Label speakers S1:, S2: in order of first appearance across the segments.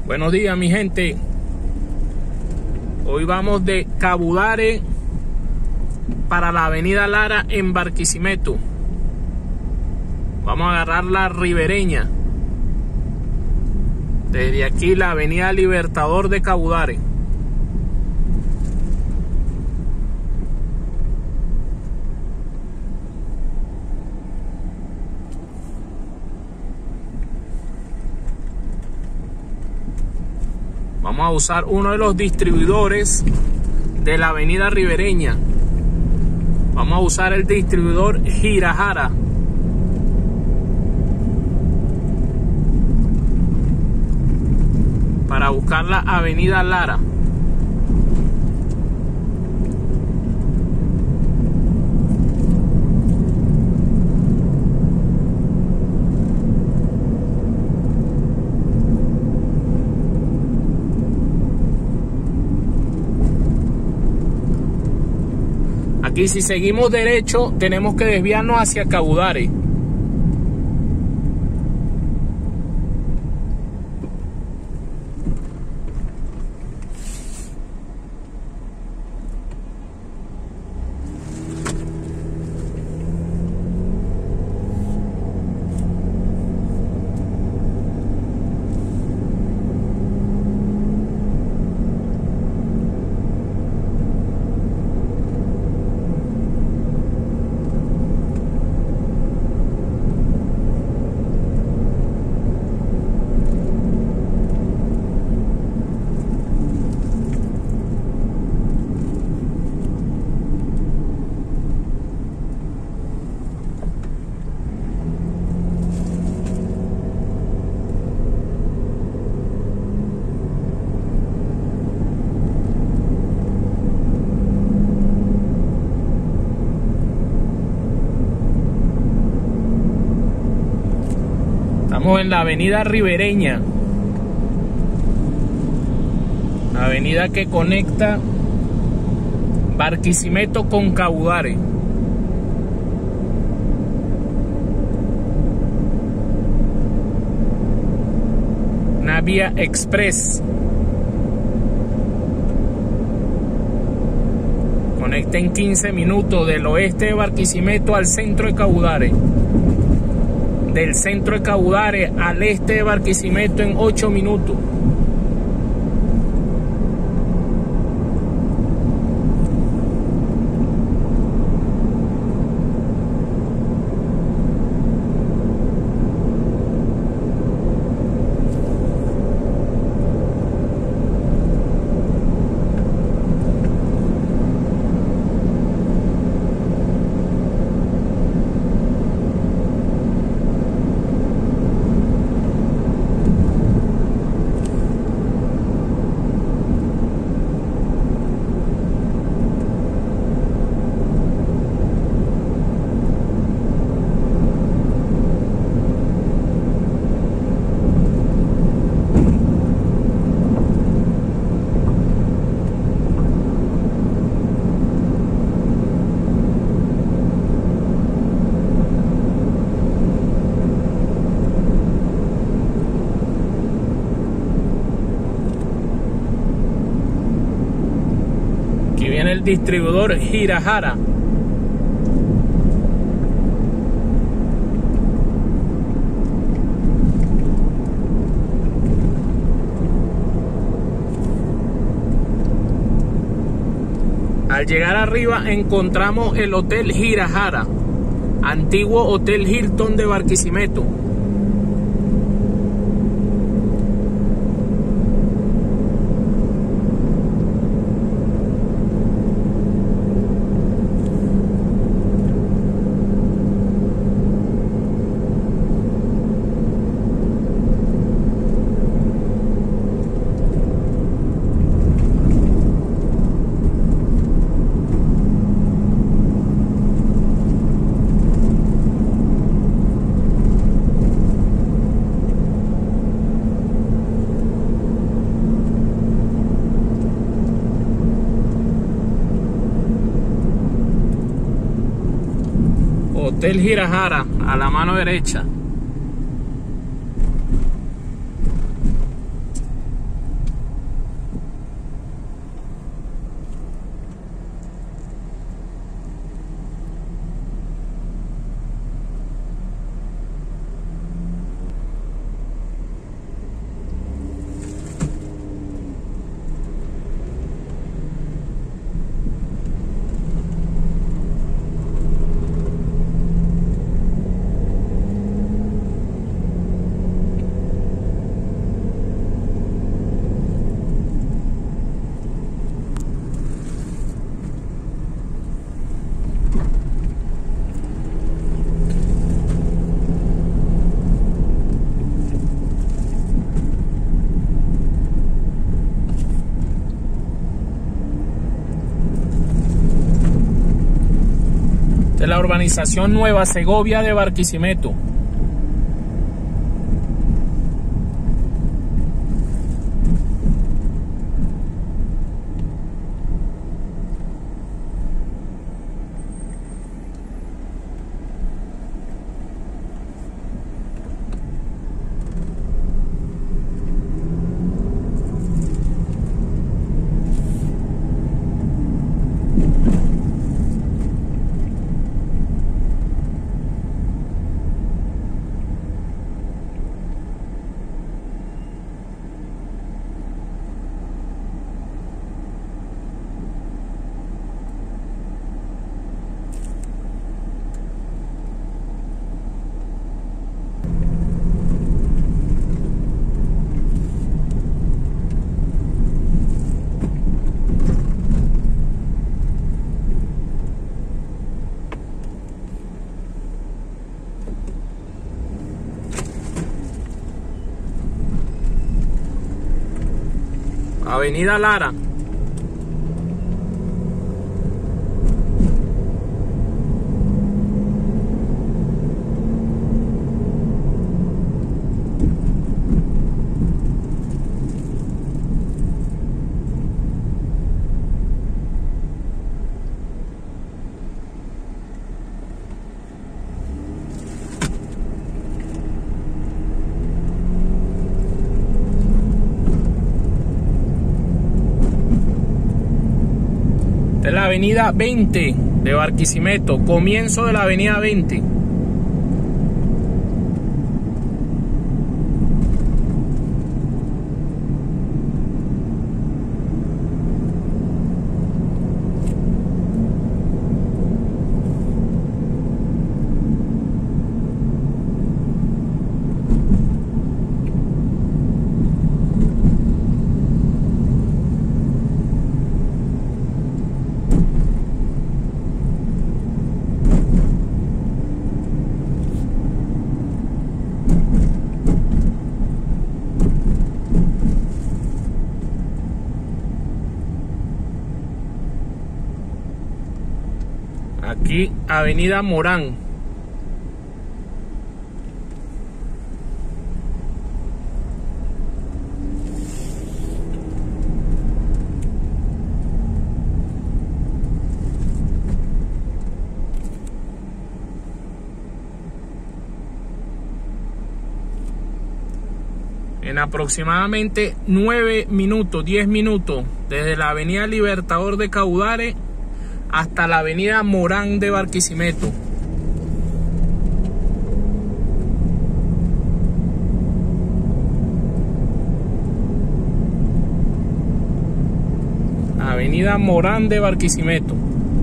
S1: Buenos días, mi gente. Hoy vamos de Cabudare para la avenida Lara en Barquisimeto. Vamos a agarrar la Ribereña. Desde aquí la avenida Libertador de Cabudare. Vamos a usar uno de los distribuidores de la avenida Ribereña. Vamos a usar el distribuidor Girajara. Para buscar la avenida Lara. Aquí, si seguimos derecho, tenemos que desviarnos hacia Cabudare. Estamos en la avenida Ribereña, la avenida que conecta Barquisimeto con Cabudare. Una vía express. Conecta en 15 minutos del oeste de Barquisimeto al centro de Cabudare. Del centro de Cabudare al este de Barquisimeto en 8 minutos. Aquí viene el distribuidor Girajara. Al llegar arriba encontramos el Hotel Girajara, antiguo Hotel Hilton de Barquisimeto. Hotel Girajara, a la mano derecha. la urbanización Nueva Segovia de Barquisimeto. Avenida Lara. Esta es la avenida 20 de Barquisimeto, comienzo de la avenida 20. Aquí, avenida Morán. En aproximadamente 9 minutos, 10 minutos, desde la avenida Libertador de Caudares hasta la avenida Morán de Barquisimeto. Avenida Morán de Barquisimeto.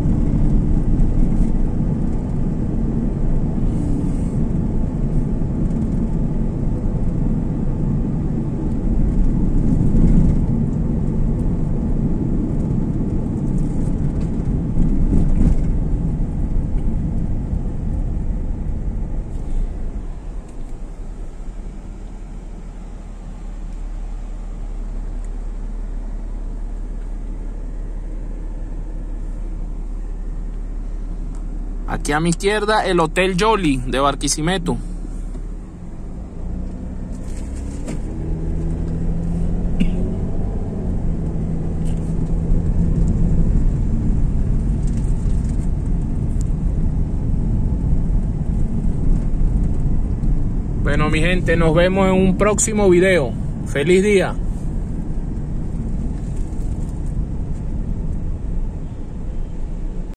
S1: Aquí a mi izquierda el Hotel Jolly de Barquisimeto. Bueno, mi gente, nos vemos en un próximo video. ¡Feliz día!